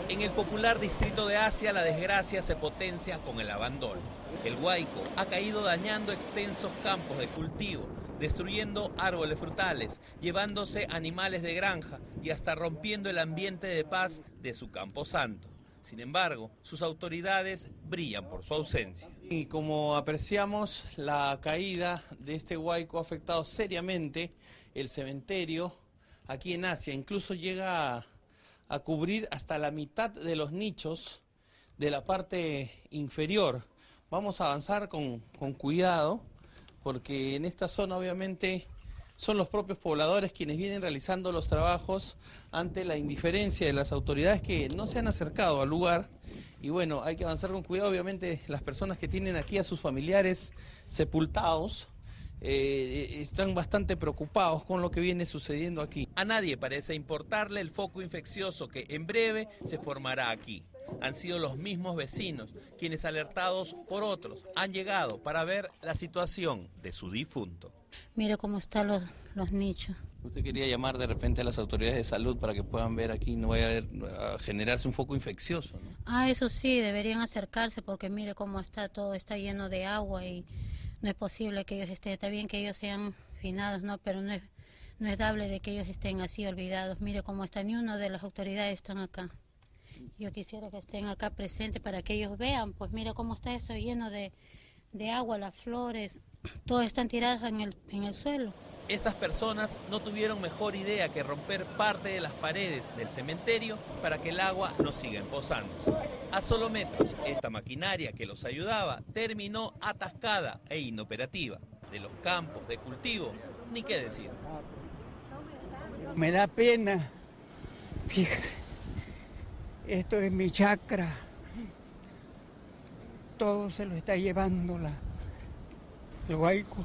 En el popular distrito de Asia, la desgracia se potencia con el abandono. El huaico ha caído dañando extensos campos de cultivo, destruyendo árboles frutales, llevándose animales de granja y hasta rompiendo el ambiente de paz de su camposanto. Sin embargo, sus autoridades brillan por su ausencia. Y como apreciamos, la caída de este huaico ha afectado seriamente el cementerio aquí en Asia. Incluso llega a cubrir hasta la mitad de los nichos de la parte inferior. Vamos a avanzar con cuidado, porque en esta zona obviamente son los propios pobladores quienes vienen realizando los trabajos ante la indiferencia de las autoridades que no se han acercado al lugar. Y bueno, hay que avanzar con cuidado. Obviamente las personas que tienen aquí a sus familiares sepultados están bastante preocupados con lo que viene sucediendo aquí. A nadie parece importarle el foco infeccioso que en breve se formará aquí. Han sido los mismos vecinos quienes, alertados por otros, han llegado para ver la situación de su difunto. Mire cómo están los nichos. ¿Usted quería llamar de repente a las autoridades de salud para que puedan ver aquí, no vaya a generarse un foco infeccioso, ¿no? Ah, eso sí, deberían acercarse porque mire cómo está todo, está lleno de agua y no es posible que ellos estén, está bien que ellos sean finados, ¿no? Pero no es dable de que ellos estén así olvidados. Mire cómo está, ni uno de las autoridades están acá. Yo quisiera que estén acá presentes para que ellos vean, pues mira cómo está eso lleno de agua, las flores, todas están tiradas en el suelo. Estas personas no tuvieron mejor idea que romper parte de las paredes del cementerio para que el agua no siga empozándose. A solo metros, esta maquinaria que los ayudaba terminó atascada e inoperativa. De los campos de cultivo, ni qué decir. Me da pena, fíjate, esto es mi chacra, todo se lo está llevando el huaico.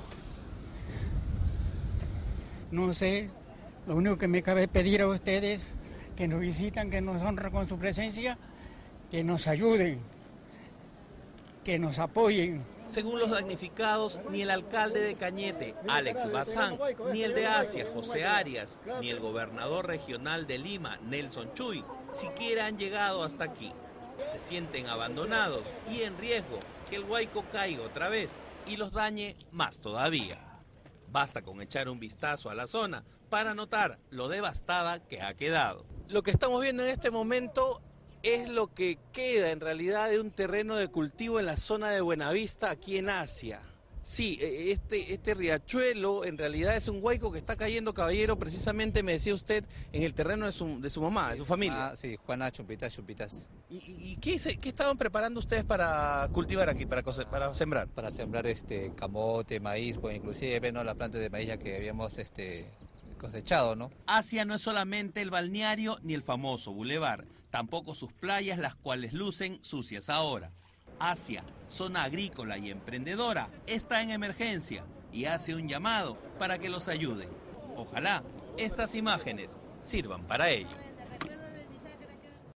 No sé, lo único que me cabe pedir a ustedes que nos visitan, que nos honren con su presencia, que nos ayuden, que nos apoyen. Según los damnificados, ni el alcalde de Cañete, Alex Bazán, ni el de Asia, José Arias, ni el gobernador regional de Lima, Nelson Chuy, siquiera han llegado hasta aquí. Se sienten abandonados y en riesgo que el huaico caiga otra vez y los dañe más todavía. Basta con echar un vistazo a la zona para notar lo devastada que ha quedado. Lo que estamos viendo en este momento es lo que queda en realidad de un terreno de cultivo en la zona de Buenavista, aquí en Asia. Sí, este riachuelo en realidad es un huaico que está cayendo, caballero, precisamente me decía usted, en el terreno de su mamá, de su familia. Ah, sí, Juana Chupitas. ¿Y qué estaban preparando ustedes para cultivar aquí, para sembrar? Para sembrar camote, maíz, pues inclusive no las plantas de maíz ya que habíamos cosechado, ¿no? Asia no es solamente el balneario ni el famoso bulevar, tampoco sus playas, las cuales lucen sucias ahora. Asia, zona agrícola y emprendedora, está en emergencia y hace un llamado para que los ayuden. Ojalá estas imágenes sirvan para ello.